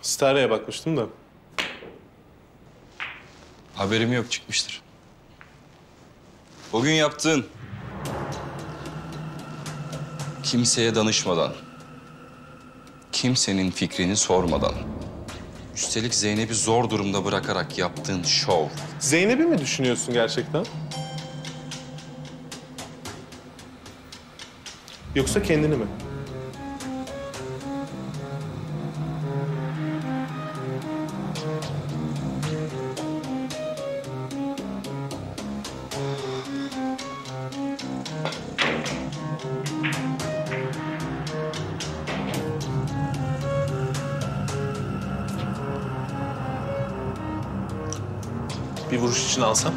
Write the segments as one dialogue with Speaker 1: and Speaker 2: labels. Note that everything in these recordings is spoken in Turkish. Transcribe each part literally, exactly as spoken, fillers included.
Speaker 1: Stara'ya bakmıştım da.
Speaker 2: Haberim yok, çıkmıştır. Bugün yaptığın... kimseye danışmadan... kimsenin fikrini sormadan... üstelik Zeynep'i zor durumda bırakarak yaptığın şov...
Speaker 1: Zeynep'i mi düşünüyorsun gerçekten? Yoksa kendini mi? Bir vuruş için alsam?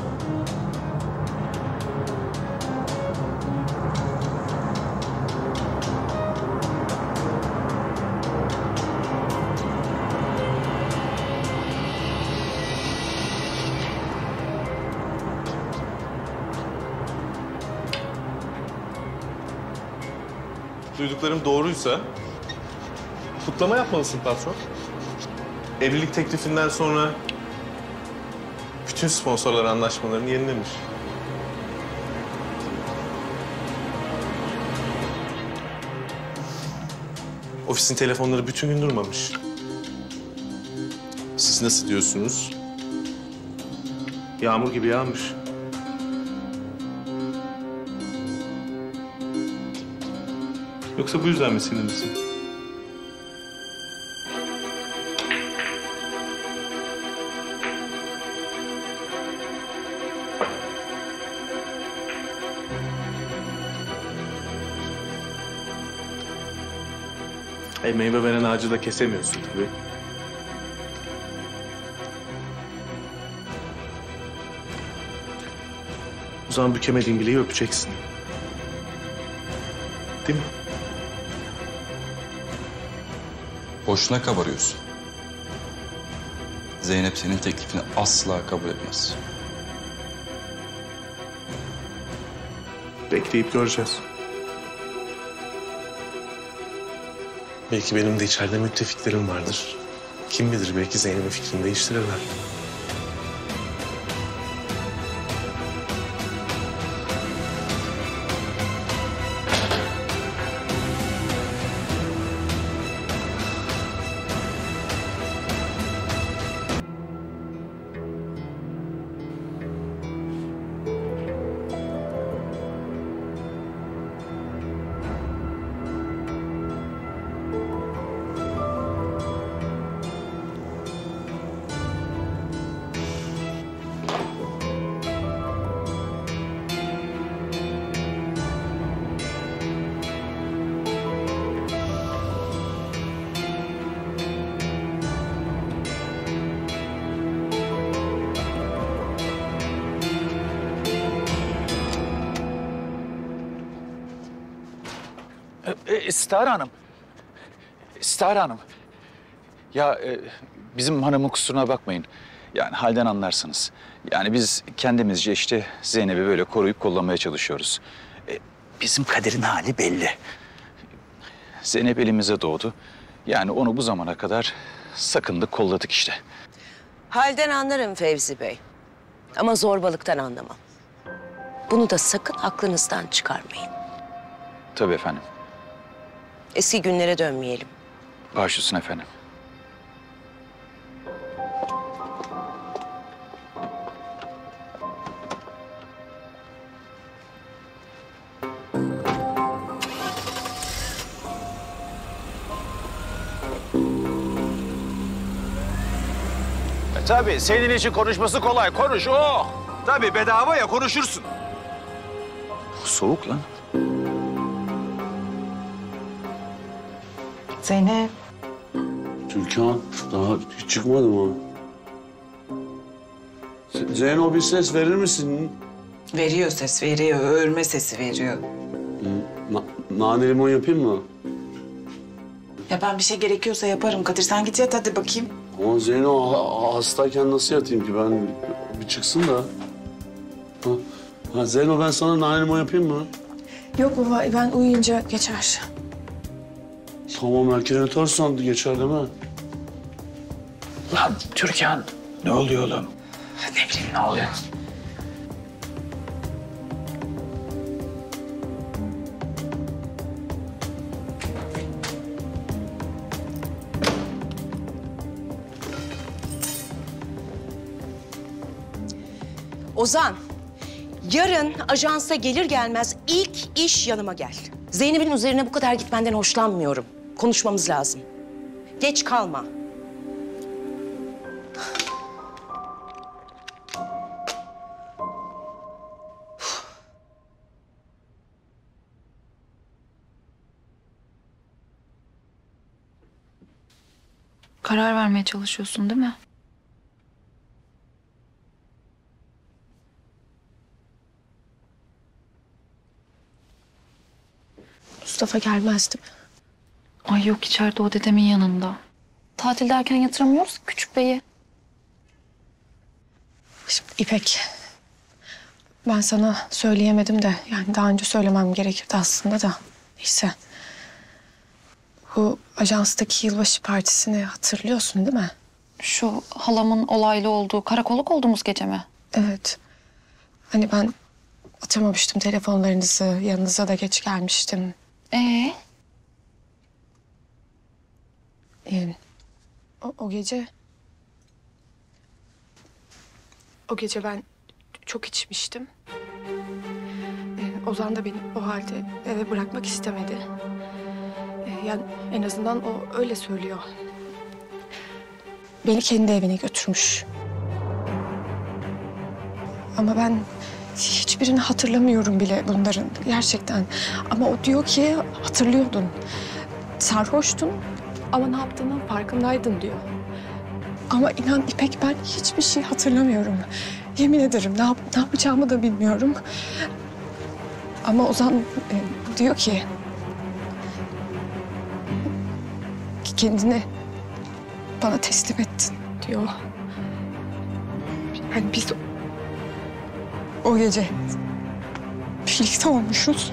Speaker 1: Duyduklarım doğruysa kutlama yapmalısın patron. Evlilik teklifinden sonra bütün sponsorlar anlaşmalarını yenilemiş. Ofisin telefonları bütün gün durmamış. Siz nasıl diyorsunuz? Yağmur gibi yağmış. Yoksa bu yüzden mi sinirlisin? E, meyve veren ağacı da kesemiyorsun tabii. O zaman bükemediğin bileği öpeceksin. Değil mi?
Speaker 2: Boşuna kabarıyorsun. Zeynep senin teklifini asla kabul etmez.
Speaker 1: Bekleyip göreceğiz. Belki benim de içeride müttefiklerim vardır. Kim bilir, belki Zeynep'in fikrini değiştirirler.
Speaker 3: E, Stara Hanım. Stara Hanım. Ya e, bizim hanımın kusuruna bakmayın. Yani halden anlarsınız. Yani biz kendimizce işte Zeynep'i böyle koruyup kollamaya çalışıyoruz. E, bizim kaderin hali belli. Zeynep elimize doğdu. Yani onu bu zamana kadar sakındık, kolladık işte.
Speaker 4: Halden anlarım Fevzi Bey. Ama zorbalıktan anlamam. Bunu da sakın aklınızdan çıkarmayın.
Speaker 3: Tabii efendim.
Speaker 4: Eski günlere dönmeyelim.
Speaker 3: Baş üstüne efendim.
Speaker 5: E, tabii senin için konuşması kolay. Konuş o. Tabii bedava ya, konuşursun.
Speaker 3: Soğuk lan.
Speaker 6: Zeynep.
Speaker 7: Türkan, daha hiç çıkmadı mı? Zeyno, bir ses verir misin?
Speaker 6: Veriyor ses, veriyor. Ölme sesi veriyor.
Speaker 7: Na nane limon yapayım mı?
Speaker 6: Ya ben bir şey gerekiyorsa yaparım. Kadir sen git yat hadi bakayım.
Speaker 7: Ama Zeyno ha hastayken nasıl yatayım ki? Ben bir çıksın da. Ha, ha Zeyno, ben sana nane limon yapayım mı?
Speaker 8: Yok baba, ben uyuyunca geçer.
Speaker 7: Tamam, erken yatarsan geçer değil mi?
Speaker 3: Lan Türkan, ne oluyor oğlum? Ne bileyim ne oluyor?
Speaker 4: Ozan, yarın ajansa gelir gelmez ilk iş yanıma gel. Zeynep'in üzerine bu kadar gitmenden hoşlanmıyorum. Konuşmamız lazım. Geç kalma.
Speaker 9: Karar vermeye çalışıyorsun değil mi?
Speaker 8: Mustafa gelmezdi mi?
Speaker 9: Ay yok, içeride o dedemin yanında. Tatil derken yatıramıyoruz küçük beyi.
Speaker 8: Şimdi İpek, ben sana söyleyemedim de yani daha önce söylemem gerekirdi aslında da. Neyse. Bu ajanstaki yılbaşı partisini hatırlıyorsun değil mi?
Speaker 9: Şu halamın olaylı olduğu, karakolluk olduğumuz gece mi?
Speaker 8: Evet. Hani ben atamamıştım telefonlarınızı, yanınıza da geç gelmiştim.
Speaker 9: Ee?
Speaker 8: Ee, o, o gece... O gece ben çok içmiştim. Ee, Ozan da beni o halde eve bırakmak istemedi. Ee, yani en azından o öyle söylüyor. Beni kendi evine götürmüş. Ama ben hiçbirini hatırlamıyorum bile bunların gerçekten. Ama o diyor ki hatırlıyordun. Sarhoştun ama ne yaptığının farkındaydın diyor. Ama inan İpek, ben hiçbir şey hatırlamıyorum. Yemin ederim ne, yap ne yapacağımı da bilmiyorum. Ama Ozan e, diyor ki... ki kendini bana teslim ettin diyor. Yani biz o gece birlikte olmuşuz.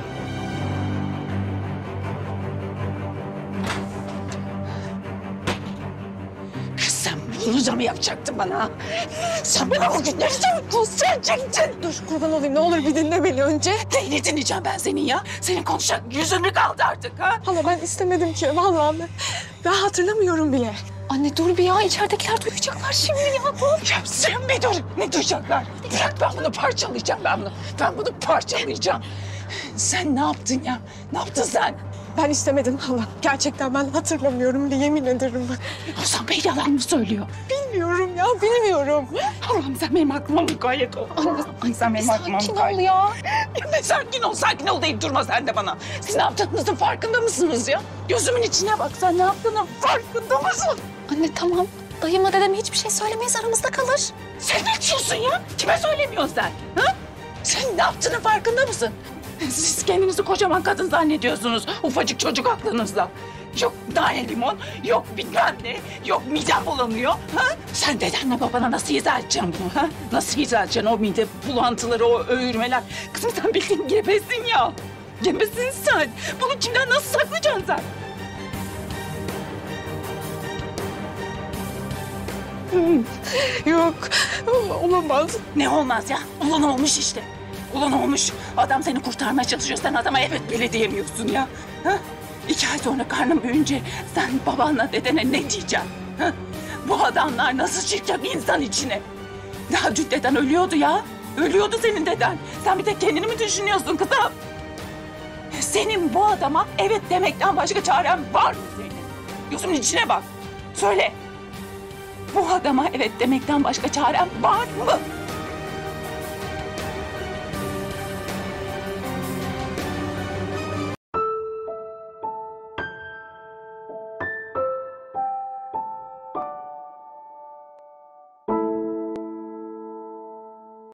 Speaker 6: Sen bunu da mı yapacaktın bana? Sen bana o günleri gösterecektin.
Speaker 8: Dur kurban olayım, ne olur bir dinle beni önce.
Speaker 6: Neyini dinleyeceğim ben senin ya? Senin konuşacak yüzün mü kaldı artık ha?
Speaker 8: Hala ben istemedim ki vallahi ben, ben hatırlamıyorum bile.
Speaker 9: Anne dur bir ya, içeridekiler duyacaklar şimdi ya.
Speaker 6: Ya sen bir dur. Ne duyacaklar? Bırak, ben bunu parçalayacağım ben bunu. Ben bunu parçalayacağım. Sen ne yaptın ya? Ne yaptın sen?
Speaker 8: Ben istemedim hala. Gerçekten ben hatırlamıyorum bile, yemin ederim.
Speaker 6: Ozan Bey yalan mı söylüyor?
Speaker 8: Bilmiyorum ya, bilmiyorum.
Speaker 6: Allah'ım sen benim aklıma mukayyet ol. Anne, Ay sen benim aklıma
Speaker 9: Sakin
Speaker 6: mukayyet
Speaker 9: ol ya.
Speaker 6: Ya ne sakin ol, sakin ol deyip durma sen de bana. Siz ne yaptığınızın farkında mısınız ya? Gözümün içine bak, sen ne yaptığının farkında mısın?
Speaker 9: Anne tamam. Dayımla dedeme hiçbir şey söylemeyiz, aramızda kalır.
Speaker 6: Sen ne diyorsun ya? Kime söylemiyorsun sen? Ha? Sen ne yaptığının farkında mısın? Siz kendinizi kocaman kadın zannediyorsunuz ufacık çocuk aklınızla. Yok nane limon, yok bilmem ne, yok midem bulanıyor. Ha? Sen dedenle babana nasıl izah edeceksin bunu? Ha? Nasıl izah edeceksin o mide bulantıları, o öğürmeler? Kızım sen bildiğin gebesin ya. Gebesin sen. Bunu kimden nasıl saklayacaksın sen?
Speaker 8: Yok, olamaz.
Speaker 6: Ne olmaz ya? Olan olmuş işte. Olan olmuş. Adam seni kurtarmaya çalışıyor. Sen adama evet bile diyemiyorsun ya. Ha? İki ay sonra karnın büyüyünce sen babanla dedene ne diyeceksin? Ha? Bu adamlar nasıl çıkacak insan içine? Daha dün deden ölüyordu ya. Ölüyordu senin deden. Sen bir de kendini mi düşünüyorsun kızım? Senin bu adama evet demekten başka çaren var mı senin? Gözümün içine bak. Söyle. Bu adama evet demekten başka çaren var mı?